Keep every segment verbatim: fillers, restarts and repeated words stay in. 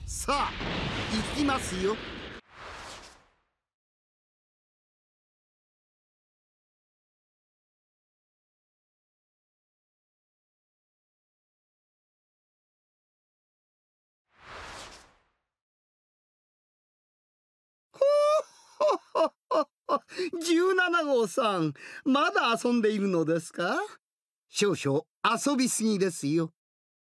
さあ行きますよ。じゅうなな号さん、まだ遊んでいるのですか？少々遊びすぎですよ。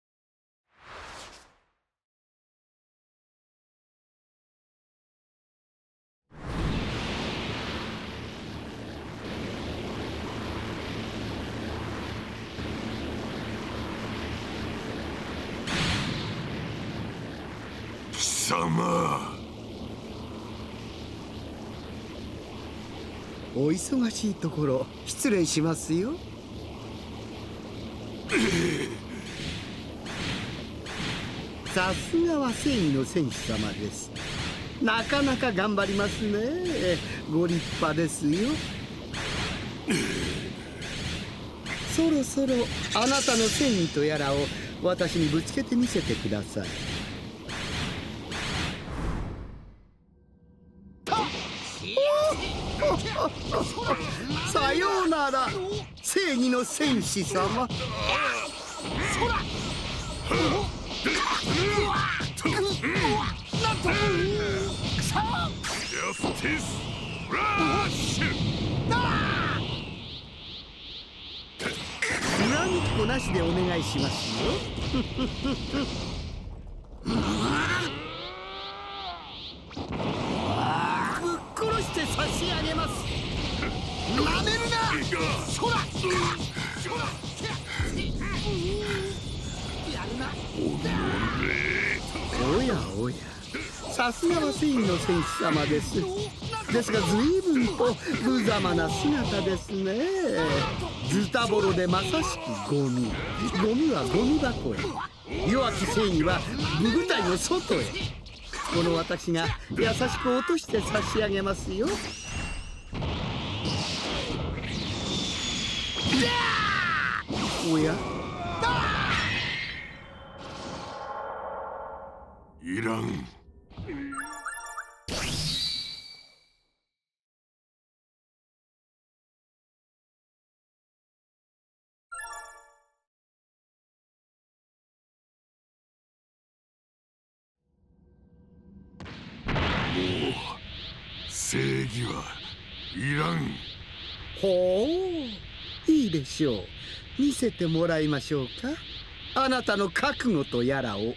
貴様、 お忙しいところ失礼しますよ。さすがは正義の戦士様です。なかなか頑張りますね。ご立派ですよ。そろそろあなたの正義とやらを私にぶつけてみせてください。さようなら、正義の戦士様。恨みっこなしでお願いしますよ。ぶっ殺して差し上げます。なめるな。そら。おやおや、さすがは正義の戦士様です。ですが随分と無様な姿ですね。ズタボロでまさしくゴミ。ゴミはゴミ箱へ、弱き正義は部部隊の外へ。この私が優しく落として差し上げますよ。おや、 いらん。もう正義はいらん。 ほう、いいでしょう。見せてもらいましょうか、あなたの覚悟とやらを。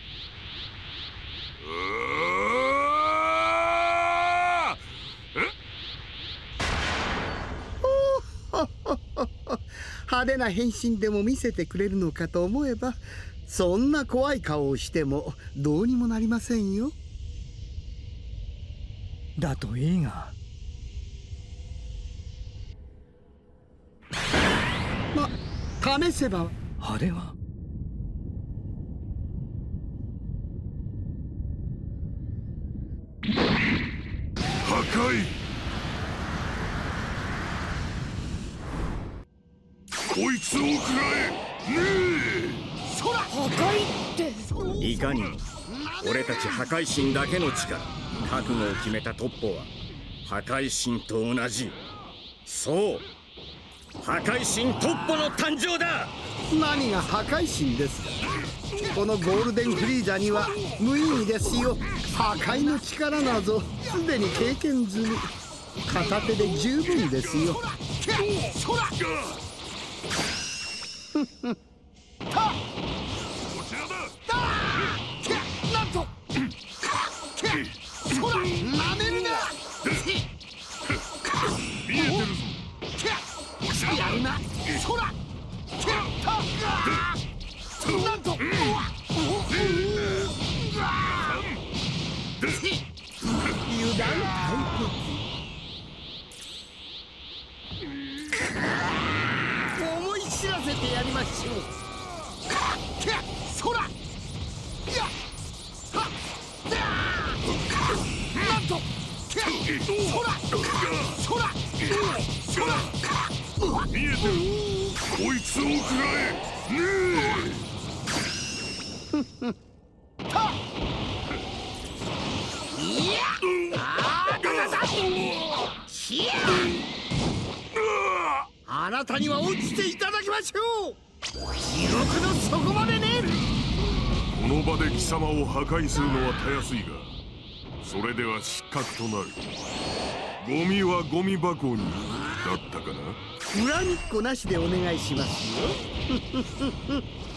派手な変身でも見せてくれるのかと思えば、そんな怖い顔をしてもどうにもなりませんよ。 だといいが。 ま、試せば。 あれは破壊。こいつを食らえ。ねえ。 そら。破壊って。 いかにも俺たち破壊神だけの力、覚悟を決めたトッポは破壊神と同じ。そう、破壊神トッポの誕生だ。 何が破壊神ですか。このゴールデンフリーザには無意味ですよ。破壊の力などすでに経験済み。片手で十分ですよ。 そら。 こちらだ。 なんと。そら。なめるな。 見えてるぞ。 やるな。そら。なんと。油断大敵。思い知らせてやりましょう。 そら。なんと。そら。そら。そら。 見えてる。こいつを食らえ。ねえ。 あなたには落ちていただきましょう。地獄の底までね。 この場で貴様を破壊するのはたやすいが、それでは失格となる。ゴミはゴミ箱にだったかな。 恨みっこなしでお願いしますよ。